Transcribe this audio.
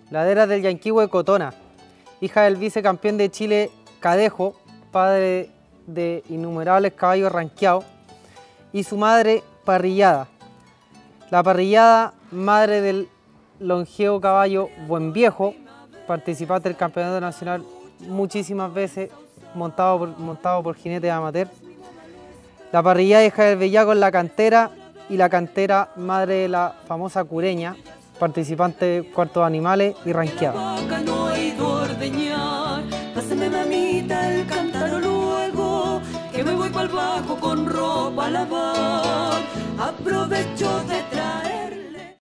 Ladera del Yanquihue Cotona, hija del vicecampeón de Chile Cadejo, padre de innumerables caballos ranqueados, y su madre Parrillada. La Parrillada, madre del longevo caballo Buen Viejo, participante del campeonato nacional muchísimas veces, montado por jinetes amateur. La Parrillada, hija del Bellaco en la Cantera, y la Cantera, madre de la famosa Cureña, participante de cuartos animales y ranqueada.